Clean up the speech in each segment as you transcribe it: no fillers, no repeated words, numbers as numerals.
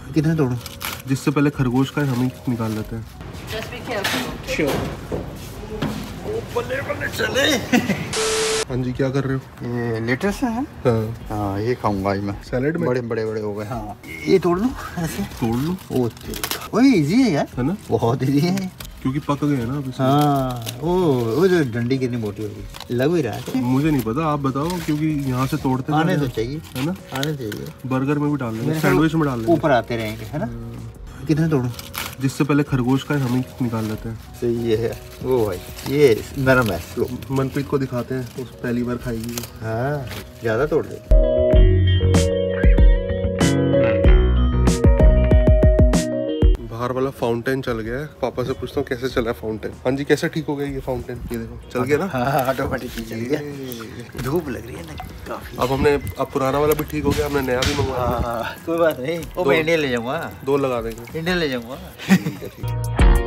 कितने तोड़ूं? जिससे पहले खरगोश का हम ही निकाल लेते हैं। चले। हाँ जी, क्या कर रहे हो? ये लेटेस्ट है। हाँ, ये खाऊंगा आज मैं सैलेड में। बड़े बड़े बड़े हो गए। हाँ, ये तोड़ लूं ऐसे? तोड़ लो। ओए इजी है यार, है ना? बहुत इजी है क्योंकि पक गए ना अभी से। हाँ, वो जो डंडी कितनी मोटी होगी, लग ही रहा है। मुझे नहीं पता, आप बताओ, क्योंकि यहाँ से तोड़ते आने तो चाहिए, है ना? आने चाहिए। बर्गर में भी डाल लेंगे, सैंडविच में डाल लेंगे, ऊपर आते रहेंगे, है ना? कितने तोड़ूं? जिससे पहले खरगोश का हम ही निकाल लेते हैं। सही है वो भाई, ये नरम है। मनप्रीत को दिखाते हैं, उस पहली बार खाएगी। हाँ, ज्यादा तोड़ दे। बाहर वाला फाउंटेन चल गया है। पापा से पूछता हूँ कैसे चला है फाउंटेन। हाँ जी, कैसे ठीक हो गया ये फाउंटेन? ये देखो चल गया ना। हाँ, ऑटोमेटिक चल गया। धूप लग रही है ना काफी। अब पुराना वाला भी ठीक हो गया, हमने नया भी मंगवाया। हाँ, कोई बात नहीं, वो मैं इंडिया ले जाऊंगा। 2 लगा देंगे। इंडिया ले जाऊंगा। ठीक है, ठीक है।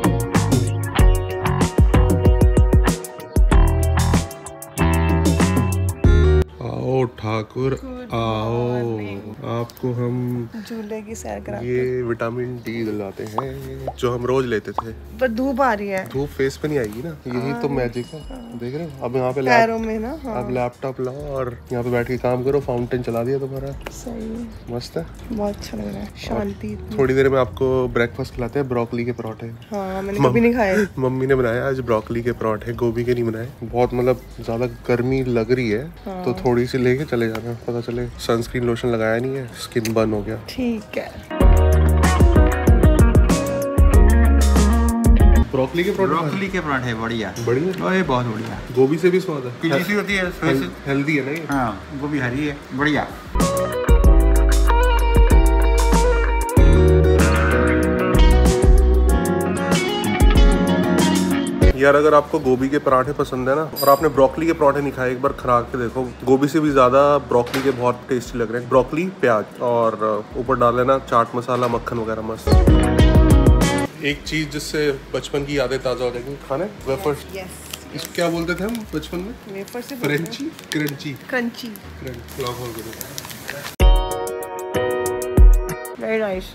आओ ठाकुर आओ, आपको हम झूले की सैर कराते हैं। ये विटामिन डी दिलाते हैं जो हम रोज लेते थे। पर धूप आ रही है, धूप फेस पे नहीं आएगी ना, यही तो मैजिक है। देख रहे हो? अब यहाँ पे पैरों में ना। हाँ। अब लैपटॉप लाओ और यहाँ पे बैठ के काम करो, फाउंटेन चला दिया तुम्हारा। सही, मस्त है, बहुत अच्छा लग रहा है, शांति। थोड़ी देर में आपको ब्रेकफास्ट खिलाते हैं, ब्रोकली के पराठे। हाँ, मैंने कभी नहीं खाए। मम्मी ने बनाया आज ब्रोकली के पराठे, गोभी के नहीं बनाए। बहुत मतलब ज्यादा गर्मी लग रही है। हाँ। तो थोड़ी सी लेके चले जाना, पता चले सनस्क्रीन लोशन लगाया नहीं है, स्किन बर्न हो गया। ठीक है। ब्रोकली के पराठे बढ़िया बढ़िया, ओए बहुत बढ़िया। गोभी से भी स्वाद है, पीली सी होती है, हेल्दी है ना ये। हाँ, गोभी हरी है, बढ़िया। यार अगर आपको गोभी के पराठे पसंद है ना और आपने ब्रोकली के पराठे नहीं खाए, एक बार खा के देखो। गोभी से भी ज्यादा ब्रोकली के बहुत टेस्टी लग रहे हैं। ब्रोकली, प्याज और ऊपर डाल लेना चाट मसाला, मक्खन वगैरह, मस्त। एक चीज जिससे बचपन की यादें ताजा हो जाएंगी, खाने वेफर्स। इसको क्या बोलते थे हम बचपन में? वेफर से crunchy, crunchy, crunchy. Very nice.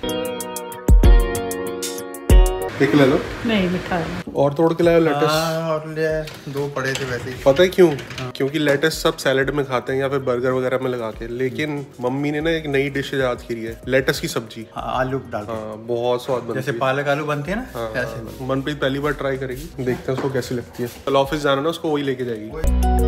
एक ले लो। नहीं, मिठा है। और तोड़ के लाया लेटस। और ले 2 पड़े थे वैसे ही। पता है क्यों? क्योंकि लेटस सब सैलेड में खाते हैं या फिर बर्गर वगैरह में लगा के, लेकिन मम्मी ने ना एक नई डिश याद करी है, लेटस की सब्जी। आलू डाल के। हाँ, बहुत स्वाद बनती है, जैसे पालक आलू बनती है ना। हाँ, कैसे? मनप्रीत पहली बार ट्राई करेगी, देखते हैं उसको कैसी लगती है। कल ऑफिस जाना ना, उसको वही लेके जाएगी।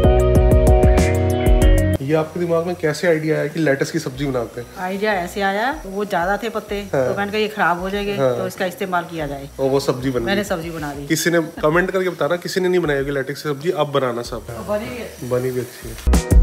ये आपके दिमाग में कैसे आइडिया आया कि लेटस की सब्जी बनाते हैं? आइडिया ऐसे आया, वो ज्यादा थे पत्ते। हाँ। तो मैंने कहा ये खराब हो जाएंगे। हाँ। तो इसका इस्तेमाल किया जाए, और वो सब्जी बनी। मैंने सब्जी बना दी। किसी ने कमेंट करके बताना, किसी ने नहीं बनाई होगी लेटस की सब्जी, अब बनाना सब। बनी भी अच्छी है।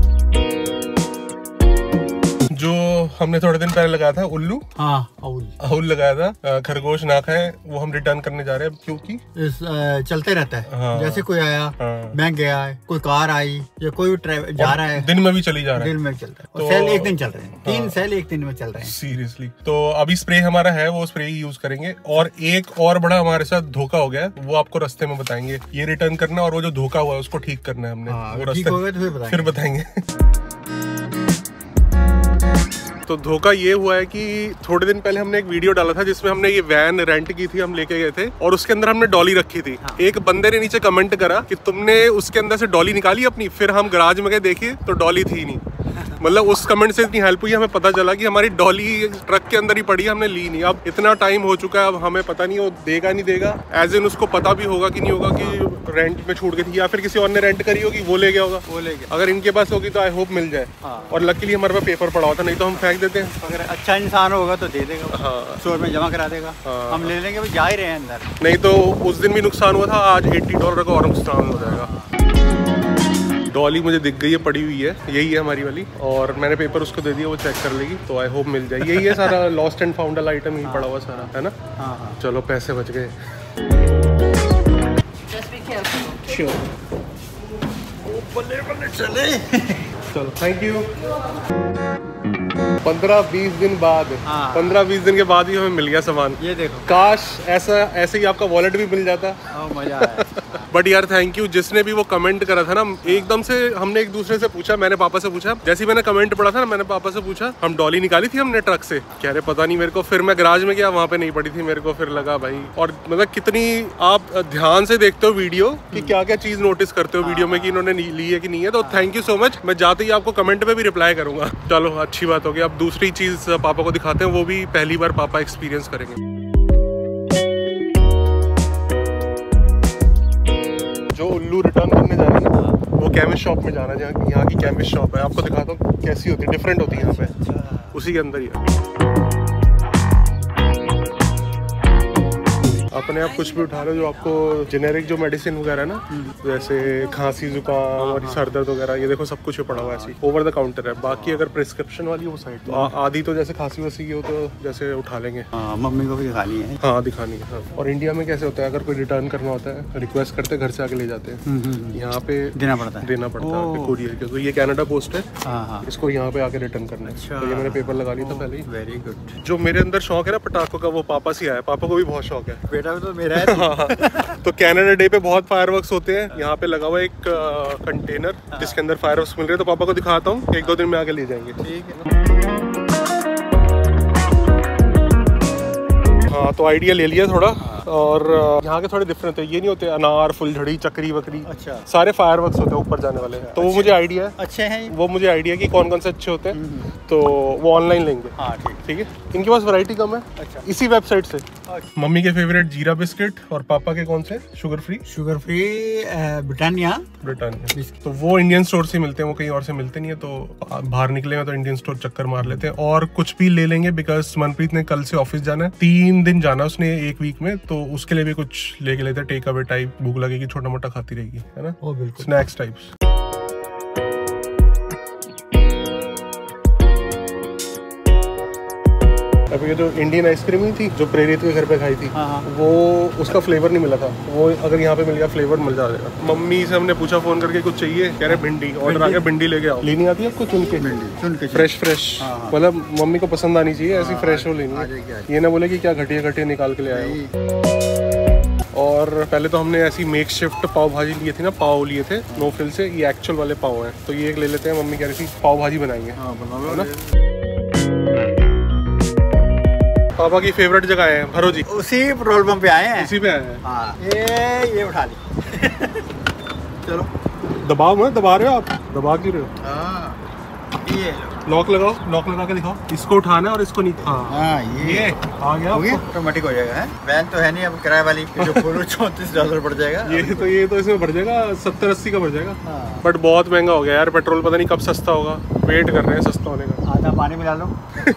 जो हमने थोड़े दिन पहले लगाया था उल्लू, हाँ, अहुल लगाया था, खरगोश ना खाए, वो हम रिटर्न करने जा रहे हैं क्योंकि चलते रहता है। हाँ। जैसे कोई आया, हाँ। मैं गया, कोई कार आई या कोई जा रहा है, दिन में भी चली जा रहा है, दिन में चलता है। तो सेल एक दिन चल रहे हैं, 3 हाँ। सेल एक दिन में चल रहे हैं। सीरियसली। तो अभी स्प्रे हमारा है, वो स्प्रे ही यूज करेंगे। और एक और बड़ा हमारे साथ धोखा हो गया, वो आपको रास्ते में बताएंगे। ये रिटर्न करना और वो जो धोखा हुआ है उसको ठीक करना है हमने। हाँ, वो ठीक हो गया तो फिर बताएंगे। तो धोखा ये हुआ है कि थोड़े दिन पहले हमने एक वीडियो डाला था जिसमें हमने ये वैन रेंट की थी, हम लेके गए थे और उसके अंदर हमने डॉली रखी थी। हाँ। एक बंदे ने नीचे कमेंट करा कि तुमने उसके अंदर से डॉली निकाली अपनी, फिर हम गराज में गए देखिए तो डॉली थी नहीं। मतलब उस कमेंट से इतनी हेल्प हुई, हमें पता चला कि हमारी डॉली ट्रक के अंदर ही पड़ी है, हमने ली नहीं। अब इतना टाइम हो चुका है, अब हमें पता नहीं वो देगा नहीं देगा, एज इन उसको पता भी होगा कि नहीं होगा कि रेंट में छूट गई थी या फिर किसी और ने रेंट करी होगी, वो ले गया होगा। वो ले गया। अगर इनके पास होगी तो आई होप मिल जाए। हाँ। और लकीली हमारे पास पेपर पड़ा होता, नहीं तो हम फेंक देते हैं। अगर अच्छा इंसान होगा तो दे देगा। हाँ, स्टोर में जमा करा देगा। हाँ। हम ले लेंगे, जा ही रहे हैं अंदर। नहीं तो उस दिन भी नुकसान हुआ था, आज $80 का और नुकसान हो जाएगा। डॉली मुझे दिख गई है, पड़ी हुई है, यही है हमारी वाली, और मैंने पेपर उसको दे दिया, वो चेक कर लेगी, तो आई होप मिल जाए। यही है सारा लॉस्ट एंड फाउंड आइटम ही पड़ा हुआ सारा, है ना? हाँ। चलो पैसे बच गए। चले। चलो, थैंक यू। 15-20 दिन बाद, 15-20 दिन के बाद ही हमें मिल गया सामान। ये देखो, काश ऐसे ही आपका वॉलेट भी मिल जाता। मजा आया। बट यार थैंक यू, जिसने भी वो कमेंट करा था ना, एकदम से हमने एक दूसरे से पूछा, मैंने पापा से पूछा, जैसे ही मैंने कमेंट पढ़ा था ना, मैंने पापा से पूछा हम डॉली निकाली थी हमने ट्रक से, कह रहे पता नहीं मेरे को। फिर मैं गराज में गया, वहाँ पे नहीं पड़ी थी मेरे को, फिर लगा भाई। और मतलब कितनी आप ध्यान से देखते हो वीडियो कि क्या क्या चीज नोटिस करते हो वीडियो में कि इन्होंने ली है कि नहीं है। तो थैंक यू सो मच। मैं जाते ही आपको कमेंट पे भी रिप्लाई करूंगा। चलो अच्छी बात होगी। अब दूसरी चीज पापा को दिखाते हैं, वो भी पहली बार पापा एक्सपीरियंस करेंगे। जो उल्लू रिटर्न करने जा रहे हैं ना, वो केमिस्ट शॉप में जाना है, जहाँ यहाँ की केमिस्ट शॉप है। आपको दिखाता हूँ कैसी होती है, डिफरेंट होती है यहाँ पे, उसी के अंदर ही है। अपने आप कुछ भी उठा लो जो आपको जेनेरिक जो मेडिसिन वगैरह ना, जैसे खांसी जुकाम और सर दर्द वगैरह, ये देखो सब कुछ पड़ा हुआ है ऐसी, ओवर द काउंटर है। बाकी अगर प्रिस्क्रिप्शन वाली वो साइड, तो आधी तो जैसे खांसी वासी की हो तो जैसे उठा लेंगे। मम्मी को भी दिखानी है। हाँ दिखानी है। हाँ। और इंडिया में कैसे होता है, अगर कोई रिटर्न करना होता है, रिक्वेस्ट करते घर से आके ले जाते हैं। यहाँ पे देना पड़ता है कोरियर के। तो ये कनाडा पोस्ट है, इसको यहाँ पे आके रिटर्न करना है। तो ये मैंने पेपर लगा लिया था पहले ही। Very good. जो मेरे अंदर शौक है ना पटाखों का, वो पापा से आया। पापा को भी बहुत शौक है। बेटा तो मेरा है। तो कनाडा डे पे बहुत फायरवर्क्स होते हैं। यहाँ पे लगा हुआ एक कंटेनर जिसके अंदर फायरवर्क्स मिल रहे हैं। तो पापा को दिखाता हूँ, 1-2 दिन में आके ले जाएंगे। ठीक है। हाँ तो आइडिया ले लिया थोड़ा। और यहाँ के थोड़े डिफरेंट है, ये नहीं होते अनार, फुलझड़ी, चक्री वकरी, अच्छा सारे फायरवर्क्स होते हैं ऊपर जाने वाले। तो वो मुझे आइडिया है, अच्छे हैं वो मुझे आइडिया कि कौन कौन से अच्छे होते हैं। तो वो ऑनलाइन लेंगे। हाँ ठीक है। इनके पास वैरायटी कम है। अच्छा। इसी वेबसाइट से। मम्मी के फेवरेट जीरा बिस्किट और पापा के कौन से शुगर फ्री ब्रिटानिया। तो वो इंडियन स्टोर से मिलते हैं, वो कहीं और से मिलते नहीं है। तो बाहर निकलेंगे तो इंडियन स्टोर चक्कर मार लेते हैं और कुछ भी ले लेंगे। बिकॉज मनप्रीत ने कल से ऑफिस जाना है, 3 दिन जाना उसने 1 वीक में। तो उसके लिए भी कुछ लेके लेते हैं, टेक अवे टाइप। भूख लगेगी, छोटा मोटा खाती रहेगी, है ना। ओ बिल्कुल, स्नैक्स टाइप्स। अब ये जो इंडियन आइसक्रीम ही थी जो प्रेरित के घर पे खाई थी, वो उसका फ्लेवर नहीं मिला था। वो अगर यहाँ पे मिल गया फ्लेवर मिल जाएगा। मम्मी से हमने पूछा फोन करके कुछ चाहिए, कह रहे भिंडी। ऑर्डर आ गया, भिंडी लेके आओ। लेनी आती है आपको चुन के फ्रेश मतलब मम्मी को पसंद आनी चाहिए ऐसी फ्रेश हो लेनी है। ये ना बोले कि क्या घटिया निकाल के ले आए हो। और पहले तो हमने ऐसी मेक शिफ्ट पाव भाजी लिए थी ना, पाव लिए थे नो फ्रिल से। ये एक्चुअल वाले पाव हैं, तो ये एक ले लेते हैं। मम्मी कह रही थी पाव भाजी बनाएंगे, है ना। पापा की फेवरेट जगह है भरोजी, उसी पेट्रोल पंप पे आए हैं। इसी पे आए हैं। हाँ। ये उठा ली। चलो दबाओ मत, दबा रहे हो आप, दबा क्यों रहे हो। हाँ ये लॉक लगाओ, लॉक लगा के दिखाओ। इसको उठाना है और इसको नहीं। हाँ ये आ गया, ऑटोमेटिक हो जाएगा। वैन तो है नहीं अब, किराए वाली जो $34 पड़ जाएगा। ये तो इसमें बढ़ जाएगा, 70-80 का बढ़ जाएगा। बट बहुत महंगा हो गया यार पेट्रोल, पता नहीं कब सस्ता होगा। वेट कर रहे हैं सस्ता होने का। आधा पानी मिला लो।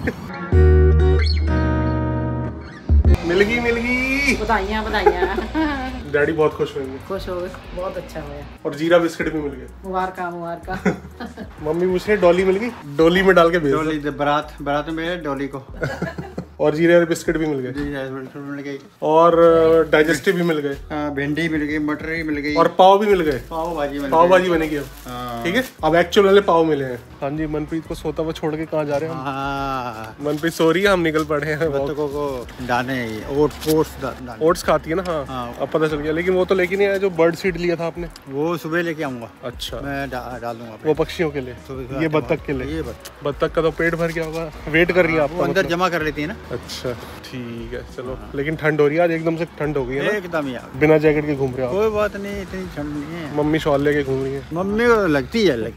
मिल गई। बधाइयाँ डैडी बहुत खुश होंगे। खुश हो गए, बहुत अच्छा हुआ। और जीरा बिस्किट भी मिल गए। मुबारक। मम्मी पूछ रही डॉली मिल गई, डोली में डाल के भेज डोली बारात में मेरे डोली को। और जीरे वाले बिस्किट भी मिल गए। मिल गई। और डाइजेस्टिव भी मिल गए। भिंडी मिल गई, मटर भी मिल गई। और पाव भी मिल गए। पाव भाजी बनेगी अब। ठीक है, अब एक्चुअल वाले पाव मिले हैं। हाँ जी, मनप्रीत को सोता हुआ छोड़ के कहाँ जा रहे हैं हम। मनप्रीत सो रही है, हम निकल पड़े हैं। बच्चों को दाने ओट्स खाती है ना। हाँ अब पता चल गया। लेकिन वो तो लेके नहीं आया जो बर्ड सीड लिया था आपने। वो सुबह लेके आऊंगा। अच्छा, मैं डाल दूंगा वो पक्षियों के लिए। ये बत्तख के लिए। बत्तख का तो पेट भर गया होगा, वेट कर रही है आपको। अंदर जमा कर लेती है ना। अच्छा ठीक है, चलो। लेकिन ठंड हो रही है आज, एकदम से ठंड हो गई है ना। एकदम यार, बिना जैकेट के घूम रहे हो। कोई बात नहीं, इतनी ठंड नहीं है। मम्मी शॉल लेके घूम रही है। मम्मी को लगती है।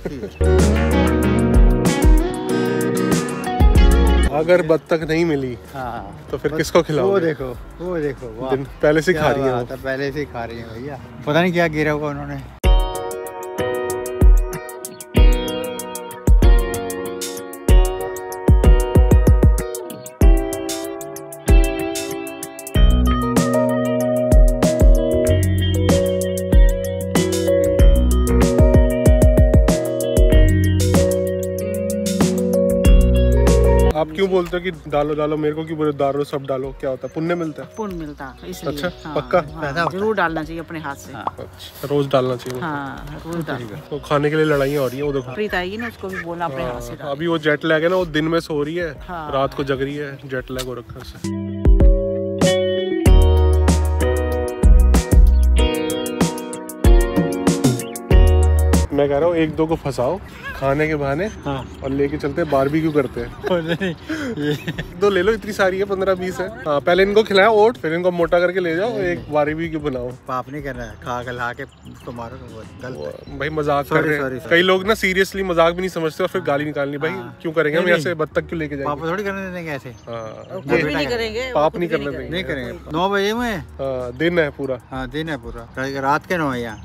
अगर बत्तख नहीं मिली तो फिर किसको खिलाओगे? वो देखो पहले से खा रही है। पहले से खा रही है भैया, पता नहीं क्या गिरा होगा उन्होंने। आप क्यों बोलते हो कि डालो मेरे को क्यों बोले डालो, सब डालो? क्या होता है, पुण्य मिलता है? पुण्य मिलता है इसलिए। अच्छा हाँ, पक्का? हाँ, जरूर डालना चाहिए अपने हाथ से। अच्छा, रोज डालना चाहिए। हाँ रोज डालना। तो खाने के लिए लड़ाइयाँ हो रही है। वो देखो प्रीत आएगी ना, उसको भी बोलना अपने हाथ से। अभी वो जेट लैग है ना, वो दिन में सो रही है, रात को जग रही है, जेट लैग हो रखा है। मैं कह रहा हूँ 1-2 को फंसाओ खाने के बहाने और लेके चलते हैं बारबेक्यू करते हैं। तो ले लो, इतनी सारी है, 15-20 है। हाँ, पहले इनको खिलाओ ओट, फिर इनको मोटा करके ले जाओ, एक बारबेक्यू बनाओ। पाप नहीं करना है, खा के ला के उसको मारो तो वो गलत है। भाई मजाक कर रहे हैं। कई लोग ना सीरियसली मजाक भी नहीं समझते और फिर गाली निकालनी। भाई क्यों करेंगे हम ऐसे, बत्तख क्यों लेके जाएंगे? पाप थोड़ी करने देंगे ऐसे। नहीं करेंगे, पाप नहीं करने देंगे, नहीं करेंगे। 9 बजे में दिन है पूरा। हाँ दिन है पूरा, रात के 9 है यहाँ।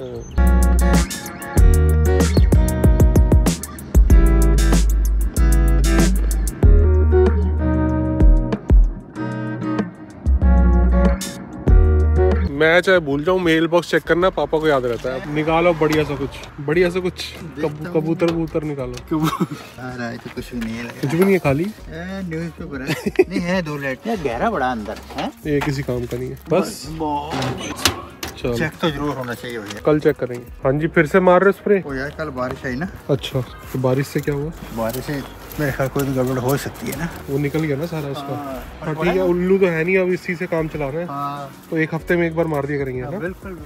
मैं चाहे भूल जाऊँ, मेल बॉक्स चेक करना पापा को याद रहता है। निकालो बढ़िया सा कुछ, बढ़िया सा कुछ कबूतर निकालो। तो कुछ भी नहीं है, कुछ भी नहीं है, खाली न्यूज़ पेपर है। नहीं है 2 लाइट, गहरा बड़ा अंदर है, ये किसी काम का नहीं है। बस चलो, चेक तो जरूर होना चाहिए भैया। कल चेक करेंगे। हाँ जी, फिर से मार रहे स्प्रे? ओ यार कल बारिश आई ना। अच्छा, तो बारिश से क्या हुआ? बारिश से मेरे ख्याल कोई गड़बड़ हो सकती है ना। वो निकल गया ना सारा उसका। हाँ ठीक है, उल्लू तो है नहीं, अब इसी से काम चला रहे हैं। तो 1 हफ्ते में एक बार मार दिया करेंगे ना। बिल्कुल।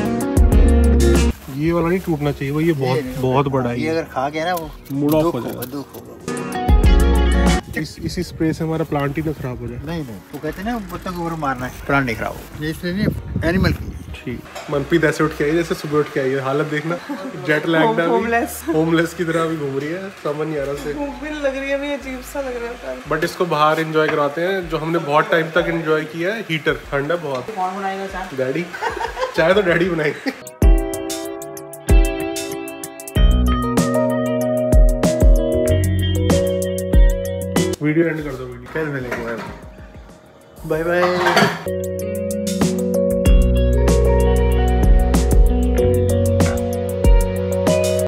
ये वाला नहीं टूटना चाहिए, वो ये बहुत बड़ा है। ये अगर खा गया ना वो मूड ऑफ हो जाएगा, दुख होगा। इसी स्प्रे से हमारा प्लांट ही ना खराब हो जाए। नहीं वो कहते हैं ना पत्तों को ऊपर मारना है, प्लांट नहीं खराब हो। ये इसलिए नहीं, एनिमल के लिए। ठीक। मनप्रीत ऐसे उठ के आई जैसे सुबह उठ के आई है, हालत देखना, जेट लैग होमलेस की तरह भी घूम रही है, समझ नहीं आ रहा से। लग रही है, भी अजीब सा लग रहा था। बट इसको बाहर एंजॉय कराते हैं, जो हमने बहुत टाइम तक एंजॉय किया है। हीटर ठंड है बहुत। कौन बनाएगा चाय? डैडी, चाय तो डैडी बनाएंगे। वीडियो एंड कर दो। वीडियो कल मिलेंगे, बाय बाय।